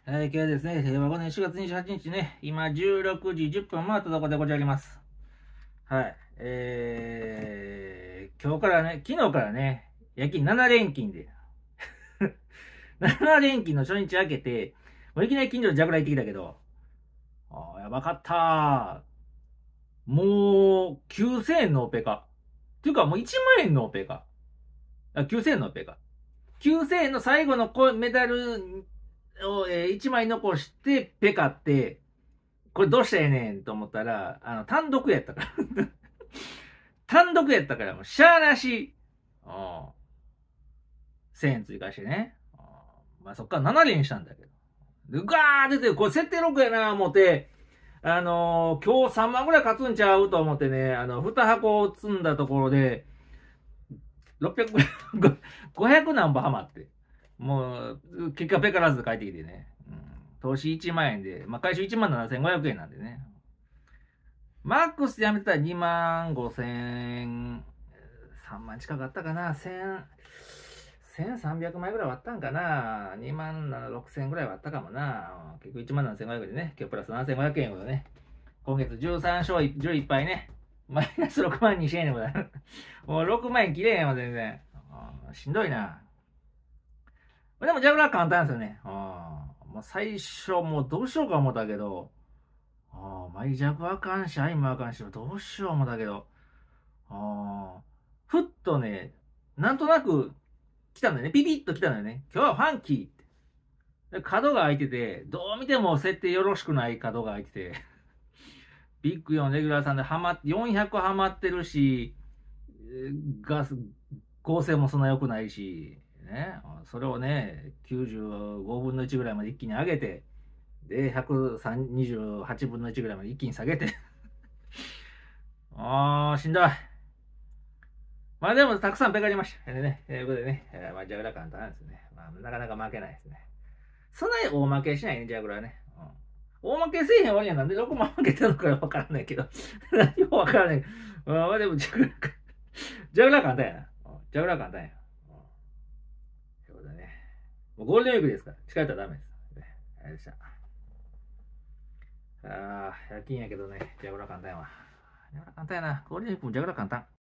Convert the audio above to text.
今日はですね、令和5年4月28日ね、今16時10分回ったところでございます。はい。今日からね、昨日からね、夜勤7連勤で、7連勤の初日明けて、もういきなり近所のジャグラー行ってきたけど、やばかったもう、9000円のオペか。っていうか、もう1万円のオペか。9000円のオペか。9000円の最後のメダルを、1枚残して、ペカって、これどうしたやねんと思ったら、単独やったから。単独やったから、もう、しゃーなし、1000円追加してね。まあ、そっから7連したんだけど。で、ガー出て、これ設定6やな思って、今日3万ぐらい勝つんちゃうと思ってね、2箱積んだところで、600ぐらい、500何本ハマって。もう、結果ペカらず帰ってきてね。投資1万円で、まあ、回収1万7500円なんでね。マックスでやめてたら2万5千、3万近かったかな。1300枚ぐらい割ったんかな。2万6千ぐらい割ったかもな。結局1万7500円でね。今日プラス7500円ほどね。今月13勝11敗ね。マイナス6万2千円でございます。もう6万円切れへんわ、全然。しんどいな。でもジャグラー簡単ですよね。もう最初もうどうしようか思ったけど、マイジャグあかんし、アイムあかんし、どうしよう思ったけど、ふっとね、なんとなく来たんだよね。ピピッと来たんだよね。今日はファンキーって。で角が開いてて、どう見ても設定よろしくない角が開いてて、ビッグ4レギュラーさんで400ハマってるし、ガス、構成もそんな良くないし、ね、それをね、95分の1ぐらいまで一気に上げて、で、128分の1ぐらいまで一気に下げて、しんどい。まあでも、たくさんペカりました。でね、ということでね、まあ、ジャグラー簡単ですね。まあ、なかなか負けないですね。そんなに大負けしないね、ジャグラーね。大負けせえへん割にはなんで6万負けたのかわからないけど、何もわからない。まあでも、ジャグラー、ジャグラー簡単やな。ジャグラー簡単や。ということでね。もうゴールデンウィークですから、近寄ったらダメです。あれでした。夜勤やけどね、ジャグラー簡単やわ。ジャグラー簡単やな。ゴールデンウィークもジャグラー簡単。